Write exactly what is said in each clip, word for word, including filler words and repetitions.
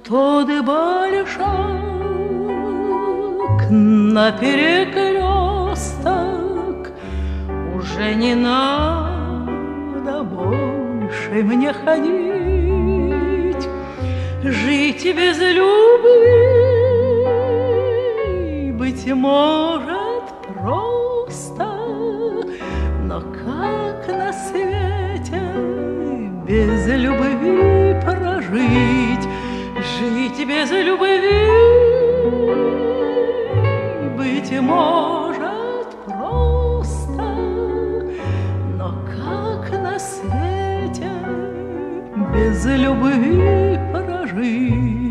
тот большак на перекресток. Уже не надо больше мне ходить, жить без любви, быть может, просто. Но как на свете без любви прожить, жить без любви, быть может, просто. Но как на свете без любви прожить?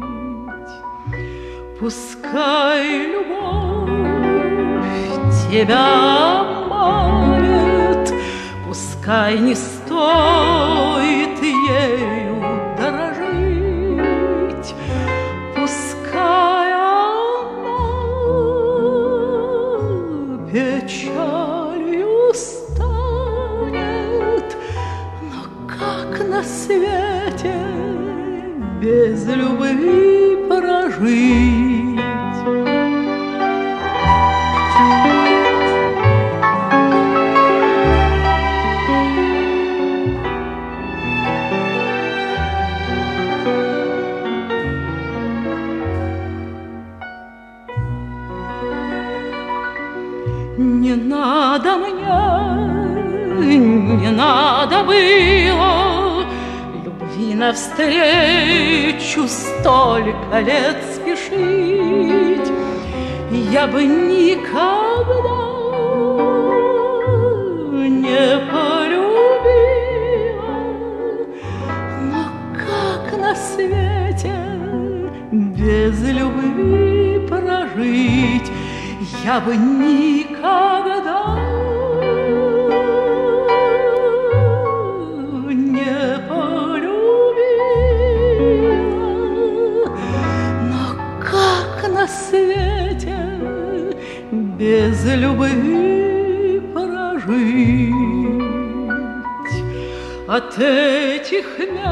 Пускай любовь тебя обманет, пускай не стоит ею дорожить, пускай она печалью станет, но как на свете без любви прожить? Не надо мне, не надо было любви навстречу столько лет спешить. Я бы никогда не полюбила, но как на свете без любви прожить? Я бы никогда не полюбила, но как на свете без любви прожить? От этих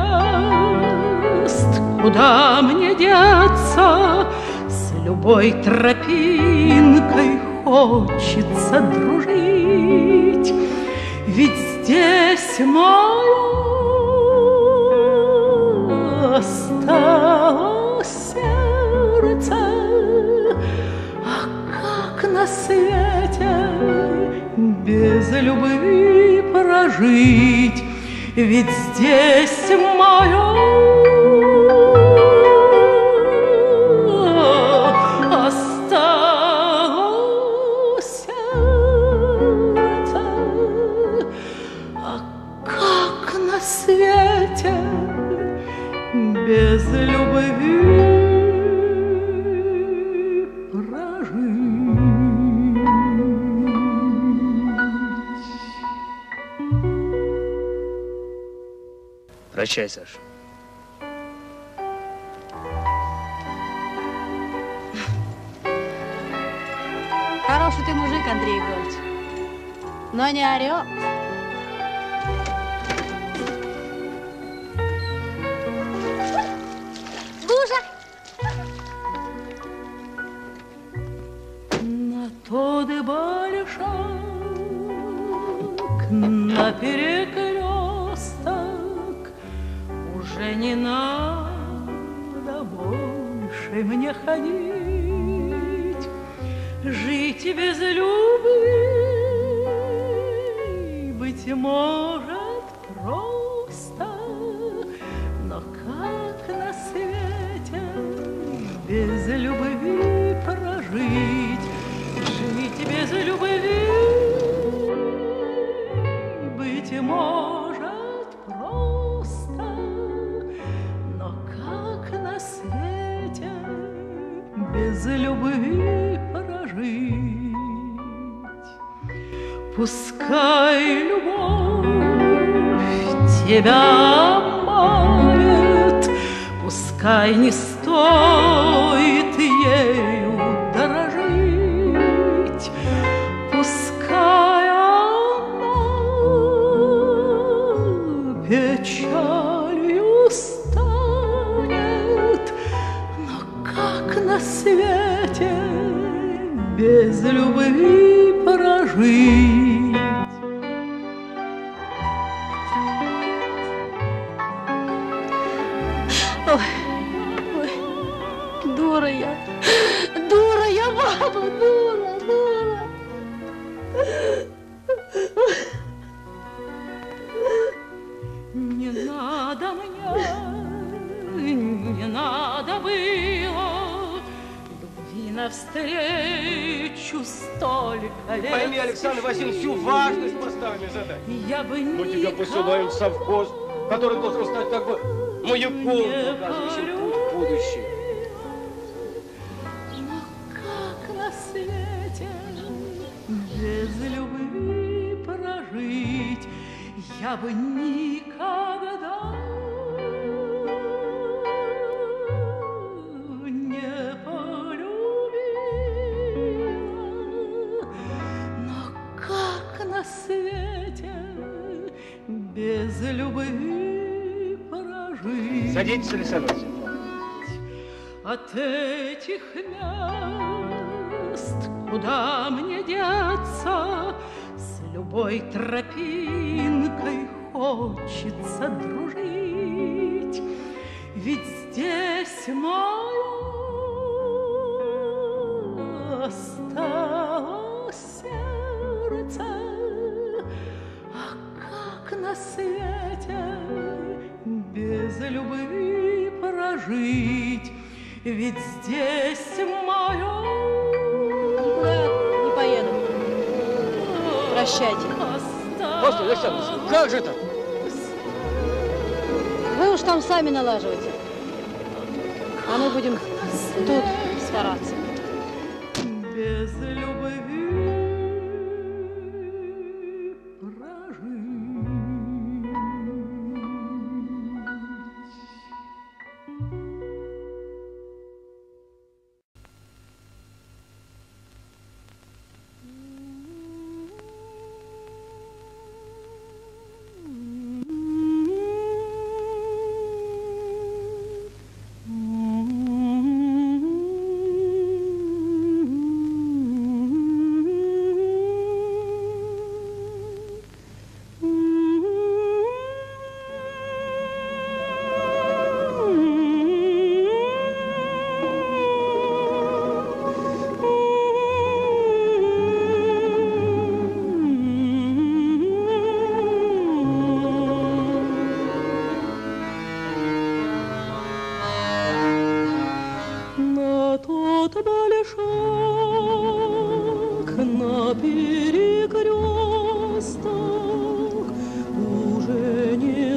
мест куда мне деться? С любой тропинкой хочется дружить, ведь здесь мое осталось сердце. А как на свете без любви прожить? Ведь здесь мое без любви прожить. Прощай, Саша. Хороший ты мужик, Андрей Егорович, но не орёт. Тот большак на перекресток. Уже не надо больше мне ходить, жить без любви, быть может, просто. Но как на свете без любви прожить? Жить без любви, быть может, просто. Но как на свете без любви прожить? Пускай любовь тебя обманет, пускай не стоит ею дорожить, пускай она печалью станет, навстречу столько лет. Пойми, Александр Васильевич, всю важность поставленной задачи. Я бы Мы тебя посылаем в совхоз, который должен стать как бы маяком, указывающим путь в будущее. Но как на свете без любви прожить? Я бы никогда не полюбила. Но как на свете без любви прожить? Садитесь, Александр Васильевич. От этих мест куда мне деться? С любой тропинкой хочется дружить, ведь здесь мое осталось сердце. А как на свете без любви прожить? Ведь здесь мое... Никуда не поеду. Прощайте. Послушай, Александр Васильевич, как же это? Вы уж там сами налаживайте. А мы будем тут стараться. Без любви прожить. На перекресток уже не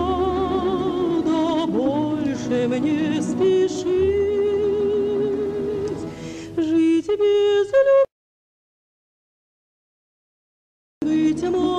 надо больше мне спешить, жить без любви, быть